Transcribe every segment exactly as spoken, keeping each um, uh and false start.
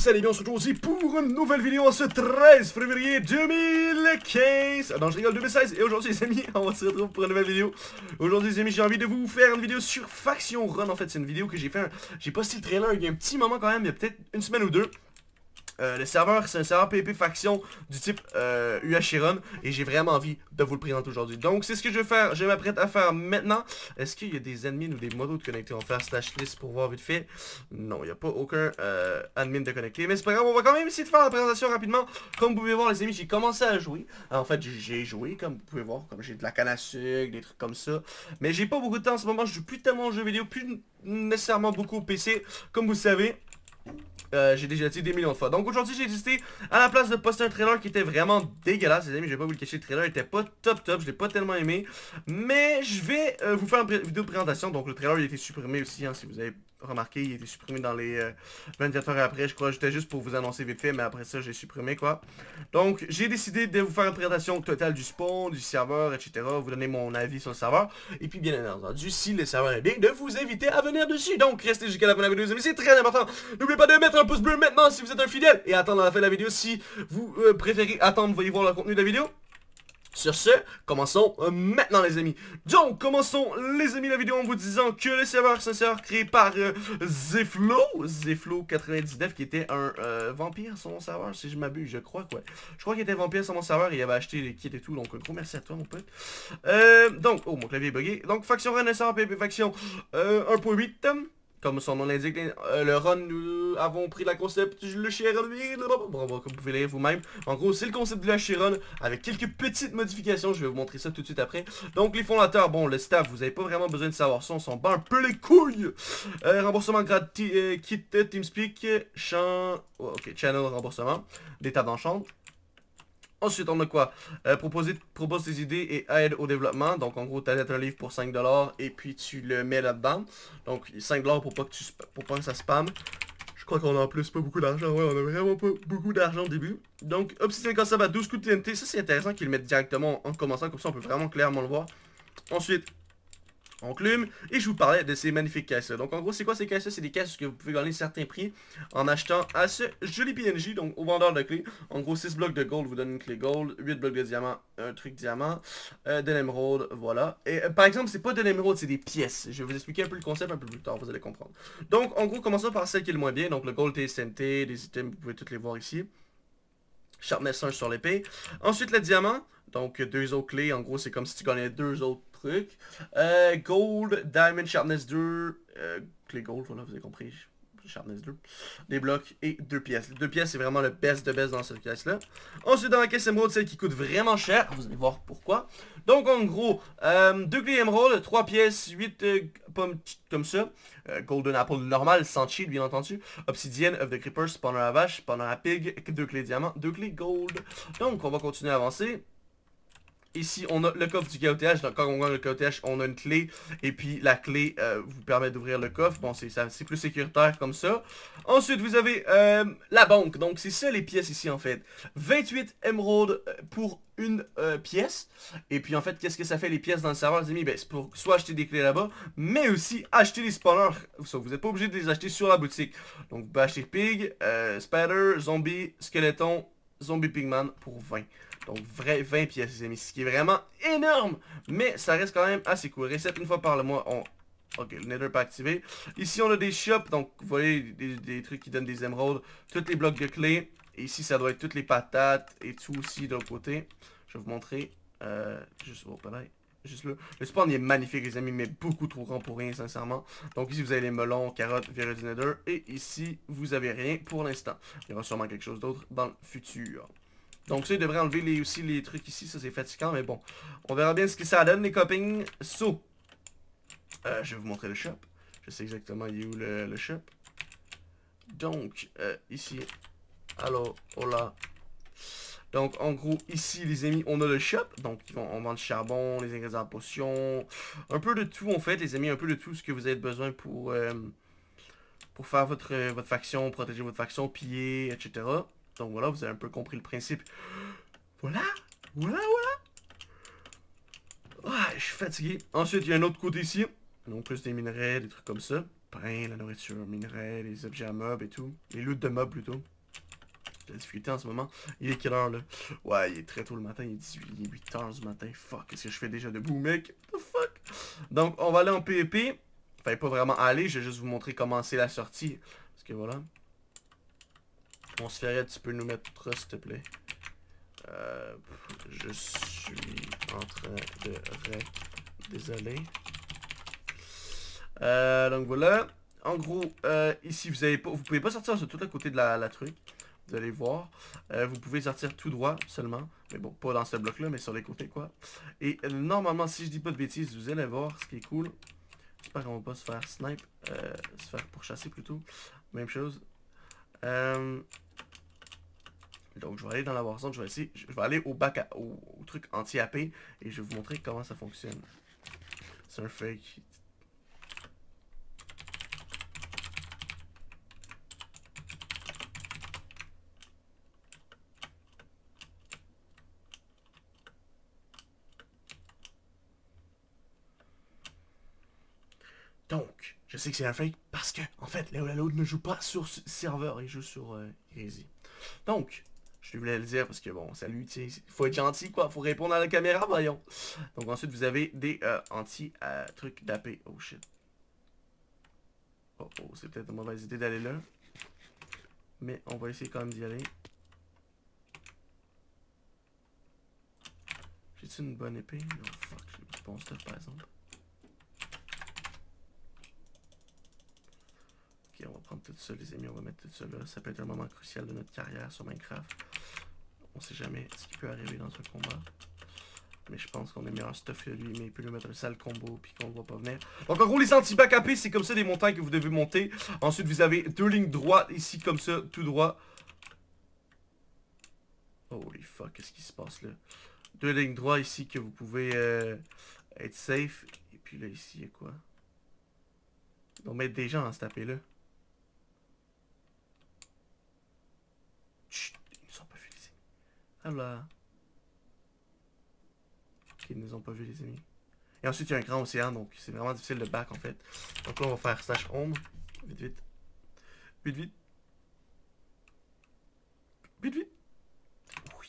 vous allez bien, on se retrouve aussi pour une nouvelle vidéo en ce treize février deux mille quinze. Non, je rigole, deux mille seize. Et aujourd'hui, les amis, on va se retrouver pour une nouvelle vidéo. Aujourd'hui, les amis, j'ai envie de vous faire une vidéo sur Faction Run. En fait, c'est une vidéo que j'ai fait. Un... J'ai posté le trailer il y a un petit moment quand même, il y a peut-être une semaine ou deux. Euh, le serveur, c'est un serveur P V P faction du type euh, U H Run et j'ai vraiment envie de vous le présenter aujourd'hui. Donc c'est ce que je vais faire, je m'apprête à faire maintenant. Est-ce qu'il y a des admins ou des modos de connectés? On va faire slash list pour voir vite fait. Non, il n'y a pas aucun euh, admin de connecté, mais c'est pas grave, on va quand même essayer de faire la présentation rapidement. Comme vous pouvez voir les amis, j'ai commencé à jouer. En fait j'ai joué comme vous pouvez voir, comme j'ai de la canne à sucre, des trucs comme ça. Mais j'ai pas beaucoup de temps en ce moment, je joue plus tellement aux jeux vidéo, plus nécessairement beaucoup au P C, comme vous le savez. Euh, j'ai déjà dit des millions de fois. Donc aujourd'hui j'ai décidé à la place de poster un trailer qui était vraiment dégueulasse. Les amis, je vais pas vous le cacher, le trailer était pas top top, je l'ai pas tellement aimé. Mais je vais euh, vous faire une vidéo de présentation. Donc le trailer il a été supprimé aussi, hein, si vous avez remarqué, il a été supprimé dans les euh, vingt-quatre heures après. Je crois que j'étais juste pour vous annoncer vite fait, mais après ça j'ai supprimé quoi. Donc j'ai décidé de vous faire une présentation totale du spawn, du serveur, et cetera. Vous donner mon avis sur le serveur. Et puis bien entendu, si le serveur est bien, de vous inviter à venir dessus. Donc restez jusqu'à la fin de la vidéo, les amis, c'est très important. N'oubliez pas de mettre un pouce bleu maintenant si vous êtes un fidèle. Et attendre la fin de la vidéo si vous euh, préférez attendre, voyez voir le contenu de la vidéo. Sur ce, commençons euh, maintenant les amis. Donc, commençons les amis la vidéo en vous disant que le serveur, c'est un serveur créé par euh, Zeflo, Zeflo quatre-vingt-dix-neuf qui était un euh, vampire sur mon serveur, si je m'abuse, je crois quoi. Je crois qu'il était vampire sur mon serveur et il avait acheté les kits et tout, donc un gros merci à toi mon pote. Euh, donc, oh mon clavier est bugué. Donc, Faction Run, un serveur P V P Faction euh, un point huit. Comme son nom l'indique, euh, le run, nous avons pris la concept du H R Run, bon, comme vous pouvez lire vous-même. En gros, c'est le concept du H R Run avec quelques petites modifications. Je vais vous montrer ça tout de suite après. Donc, les fondateurs, bon, le staff, vous n'avez pas vraiment besoin de savoir ça. On s'en bat un peu les couilles. Euh, remboursement gratuit, euh, kit TeamSpeak, champ, oh, ok, channel remboursement, des tables d'enchant. Ensuite, on a quoi? euh, proposer, Propose tes idées et aide au développement. Donc, en gros, tu achètes un livre pour cinq dollars et puis tu le mets là-dedans. Donc, cinq dollars pour pas que, tu, pour pas que ça spamme. Je crois qu'on a en plus pas beaucoup d'argent. Ouais, on a vraiment pas beaucoup d'argent au début. Donc, Obsidian Concept à douze coups de T N T. Ça, c'est intéressant qu'ils le mettent directement en commençant. Comme ça, on peut vraiment clairement le voir. Ensuite, enclume, et je vous parlais de ces magnifiques caisses-là. Donc en gros, c'est quoi ces caisses-là? C'est des caisses que vous pouvez gagner certains prix en achetant à ce joli P N J, donc au vendeur de clés. En gros, six blocs de gold vous donnent une clé gold, huit blocs de diamant, un truc diamant, euh, de l'émeraude, voilà. Et euh, par exemple, c'est pas de l'émeraude, c'est des pièces. Je vais vous expliquer un peu le concept un peu plus tard, vous allez comprendre. Donc en gros, commençons par celle qui est le moins bien. Donc le gold T S N T, les items, vous pouvez toutes les voir ici. Sharpness un sur l'épée. Ensuite, le diamant. Donc deux autres clés. En gros, c'est comme si tu gagnais deux autres trucs. Euh, gold, Diamond, Sharpness deux. Euh, clé gold, voilà, vous avez compris. Sharpness deux. Des blocs et deux pièces. Deux pièces, c'est vraiment le best de best dans cette caisse-là. Ensuite, dans la caisse émeraude, celle qui coûte vraiment cher. Vous allez voir pourquoi. Donc, en gros, euh, deux clés émeraude, trois pièces, huit euh, pommes comme ça. Euh, golden apple normal, sans cheat, bien entendu. Obsidienne, œuf de creeper, spawner à vache, spawner à pig, deux clés diamant, deux clés gold. Donc, on va continuer à avancer. Ici, on a le coffre du K O T H. Donc, quand on gagne le K O T H, on a une clé. Et puis, la clé euh, vous permet d'ouvrir le coffre. Bon, c'est plus sécuritaire comme ça. Ensuite, vous avez euh, la banque. Donc, c'est ça les pièces ici, en fait. vingt-huit émeraudes pour une euh, pièce. Et puis, en fait, qu'est-ce que ça fait les pièces dans le serveur, les amis? Ben, c'est pour soit acheter des clés là-bas, mais aussi acheter des spawners. Vous n'êtes pas obligé de les acheter sur la boutique. Donc, vous pouvez acheter Pig, euh, Spider, Zombie, Skeleton, Zombie Pigman pour vingt. Donc vrai vingt pièces les amis, ce qui est vraiment énorme. Mais ça reste quand même assez cool. Reset une fois par le mois. On... Ok, le nether pas activé. Ici on a des shops. Donc vous voyez des, des trucs qui donnent des émeraudes. Tous les blocs de clés. Et ici ça doit être toutes les patates. Et tout aussi de l'autre côté. Je vais vous montrer. Euh, juste oh, pareil. Juste là. Le spawn il est magnifique les amis, mais beaucoup trop grand pour rien sincèrement. Donc ici vous avez les melons, carottes, virus du nether. Et ici vous avez rien pour l'instant. Il y aura sûrement quelque chose d'autre dans le futur. Donc ça, il devrait enlever les, aussi les trucs ici. Ça, c'est fatigant, mais bon. On verra bien ce que ça donne, les copines. So, euh, je vais vous montrer le shop. Je sais exactement il est où le, le shop. Donc, euh, ici. Alors, hola. Donc, en gros, ici, les amis, on a le shop. Donc, on vend le charbon, les ingrédients de potions. Un peu de tout, en fait, les amis. Un peu de tout ce que vous avez besoin pour, euh, pour faire votre, votre faction, protéger votre faction, piller, et cetera. Donc voilà, vous avez un peu compris le principe. Voilà, voilà, voilà. Ah, je suis fatigué. Ensuite, il y a un autre côté ici. Donc plus des minerais, des trucs comme ça. pain, la nourriture, minerais, les objets à meubles et tout. Les loots de meubles plutôt. J'ai la difficulté en ce moment. Il est quelle heure là? Ouais, il est très tôt le matin, il est dix-huit, il est huit heures du matin. Fuck, qu'est-ce que je fais déjà debout, mec? What the fuck? Donc, on va aller en PvP. Enfin, pas vraiment aller, je vais juste vous montrer comment c'est la sortie. Parce que voilà. On se ferait, tu peux nous mettre s'il te plaît. Euh, je suis en train de rec. Désolé. Euh, donc voilà. En gros, euh, ici, vous avez pas, vous pouvez pas sortir sur tout le côté de la, la truc. Vous allez voir. Euh, vous pouvez sortir tout droit seulement. Mais bon, pas dans ce bloc-là, mais sur les côtés, quoi. Et euh, normalement, si je dis pas de bêtises, vous allez voir ce qui est cool. J'espère qu'on va pas se faire snipe. Euh, se faire pourchasser plutôt. Même chose. Euh... Donc, je vais aller dans la Warzone. Je vais essayer. Je vais aller au bac à, au, au truc anti-A P. Et je vais vous montrer comment ça fonctionne. C'est un fake. Donc, je sais que c'est un fake parce que, en fait, Léo Laloud ne joue pas sur ce serveur, il joue sur euh, Easy. Donc, je voulais le dire parce que, bon, salut, tu sais, faut être gentil, quoi, faut répondre à la caméra, voyons. Donc, ensuite, vous avez des euh, anti-trucs euh, d'A P. Oh, shit. Oh, oh, c'est peut-être une mauvaise idée d'aller là. Mais on va essayer quand même d'y aller. J'ai-tu une bonne épée? Non, fuck, j'ai du bon stuff, par exemple. Ok, on va prendre tout ça, les amis, on va mettre tout ça là. Ça peut être un moment crucial de notre carrière sur Minecraft. On sait jamais ce qui peut arriver dans un combat. Mais je pense qu'on est meilleur stuff que lui, mais il peut lui mettre un sale combo puis qu'on ne voit pas venir. Donc en gros, les anti-bac A P, c'est comme ça des montagnes que vous devez monter. Ensuite, vous avez deux lignes droites ici, comme ça, tout droit. Holy fuck, qu'est-ce qui se passe là? Deux lignes droites ici que vous pouvez euh, être safe. Et puis là, ici, il y a quoi? On va mettre des gens à se taper là. Chut, ils nous ont pas vu les amis. Alors. Ok, ils nous ont pas vu les amis. Et ensuite, il y a un grand océan, donc c'est vraiment difficile de back en fait. Donc là, on va faire slash home. Vite, vite. Vite, vite. Vite, vite. Oui.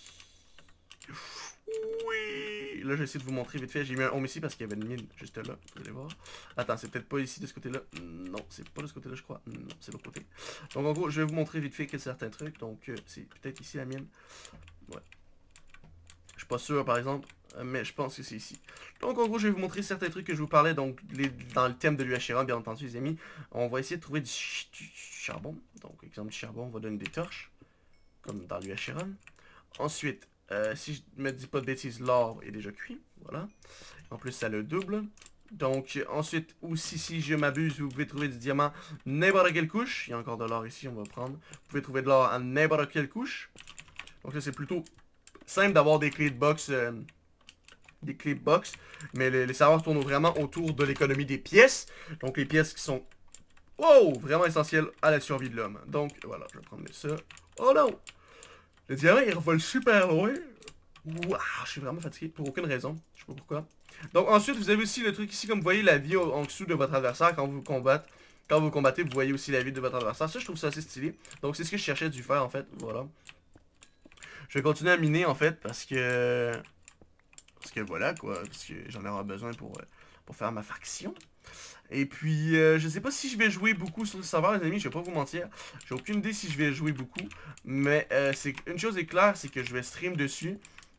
Oui. Là, je vais essayer de vous montrer vite fait. J'ai mis un home ici parce qu'il y avait une mine juste là. Vous allez voir. Attends, c'est peut-être pas ici de ce côté-là. Non, c'est pas de ce côté-là, je crois. Non, c'est l'autre côté. Donc, en gros, je vais vous montrer vite fait que certains trucs. Donc, euh, c'est peut-être ici la mine. Ouais. Je suis pas sûr, par exemple. Mais je pense que c'est ici. Donc en gros, je vais vous montrer certains trucs que je vous parlais. Donc les, dans le thème de l'U H R, bien entendu les amis. On va essayer de trouver du, ch du charbon. Donc exemple du charbon, on va donner des torches. Comme dans l'U H R. Ensuite, euh, si je me dis pas de bêtises, l'or est déjà cuit. Voilà. En plus, ça le double. Donc ensuite, aussi si je m'abuse, vous pouvez trouver du diamant n'importe quelle couche. Il y a encore de l'or ici, on va prendre. Vous pouvez trouver de l'or à n'importe quelle couche. Donc là, c'est plutôt simple d'avoir des clés de box... Euh, des clés box, mais les, les serveurs tournent vraiment autour de l'économie des pièces, donc les pièces qui sont, wow, vraiment essentielles à la survie de l'homme. Donc voilà, je vais prendre ça. Oh non, le diamant il revole super loin. Waouh, je suis vraiment fatigué pour aucune raison, je sais pas pourquoi. Donc ensuite vous avez aussi le truc ici, comme vous voyez la vie au, en dessous de votre adversaire quand vous combattez. Quand vous combattez, vous voyez aussi la vie de votre adversaire. Ça, je trouve ça assez stylé. Donc c'est ce que je cherchais du faire en fait, voilà. Je vais continuer à miner en fait parce que Parce que voilà quoi, parce que j'en aurai besoin pour, pour faire ma faction. Et puis, euh, je sais pas si je vais jouer beaucoup sur le serveur, les amis, je vais pas vous mentir. J'ai aucune idée si je vais jouer beaucoup. Mais euh, c'est une chose est claire, c'est que je vais stream dessus.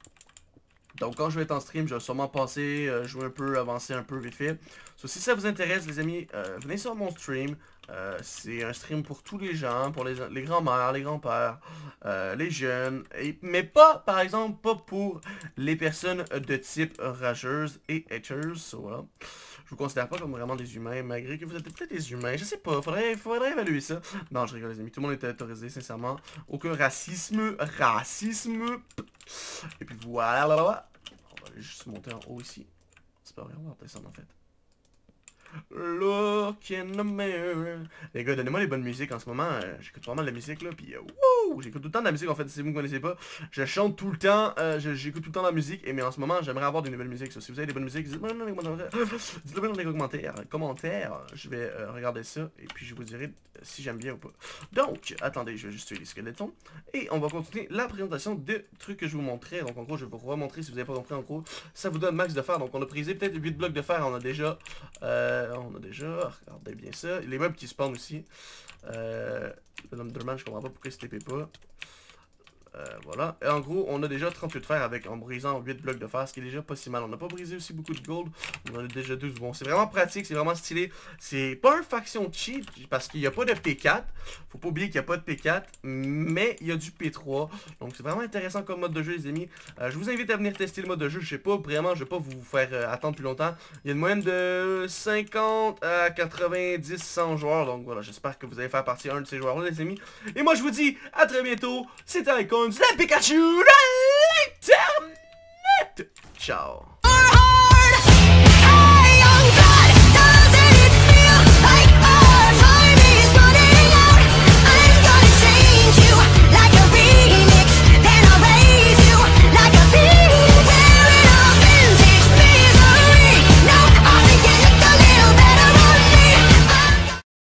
Donc quand je vais être en stream, je vais sûrement passer, euh, jouer un peu, avancer un peu vite fait. So, si ça vous intéresse les amis, euh, venez sur mon stream. Euh, c'est un stream pour tous les gens, pour les, les grands-mères, les grands-pères, euh, les jeunes. Et, mais pas, par exemple, pas pour les personnes de type rageuse et haters. So, voilà. Je vous considère pas comme vraiment des humains, malgré que vous êtes peut-être des humains. Je sais pas, faudrait, faudrait évaluer ça. Non, je rigole les amis, tout le monde est autorisé, sincèrement. Aucun racisme, racisme. Et puis voilà, là, là, là. On va aller juste monter en haut ici. C'est pas vrai, on va descendre en fait. Look in the mirror. Les gars, donnez-moi les bonnes musiques en ce moment. Euh, j'écoute vraiment de la musique là. Puis, euh, wouh! J'écoute tout le temps de la musique en fait. Si vous ne connaissez pas, je chante tout le temps. Euh, j'écoute tout le temps de la musique. Et mais en ce moment, j'aimerais avoir des nouvelles musiques. Ça. Si vous avez des bonnes musiques, dites-le dans les commentaires. Dites-le dans les commentaires. commentaires. Je vais euh, regarder ça. Et puis, je vous dirai si j'aime bien ou pas. Donc, attendez, je vais juste tuer les squelettons. Et on va continuer la présentation de trucs que je vous montrais. Donc, en gros, je vais vous remontrer si vous n'avez pas compris. En gros, ça vous donne max de fer. Donc, on a prisé peut-être huit blocs de fer. On a déjà. Euh, on a déjà. Regardez bien ça. Les mobs qui spawnent aussi. Euh, le Lumberman, je comprends pas pourquoi il se T P pas. Euh, voilà. Et en gros, on a déjà trente-huit de fer avec, en brisant huit blocs de fer, ce qui est déjà pas si mal. On n'a pas brisé aussi beaucoup de gold. On en a déjà douze. Bon, c'est vraiment pratique, c'est vraiment stylé. C'est pas un faction cheat, parce qu'il n'y a pas de P quatre. Faut pas oublier qu'il n'y a pas de P quatre, mais il y a du P trois. Donc c'est vraiment intéressant comme mode de jeu, les amis. Euh, je vous invite à venir tester le mode de jeu. Je sais pas, vraiment, je vais pas vous faire euh, attendre plus longtemps. Il y a une moyenne de cinquante à quatre-vingt-dix, cent joueurs. Donc voilà, j'espère que vous allez faire partie un de ces joueurs-là, les amis. Et moi, je vous dis à très bientôt. C'était Icons, la Pikachu de l'Internet. Ciao.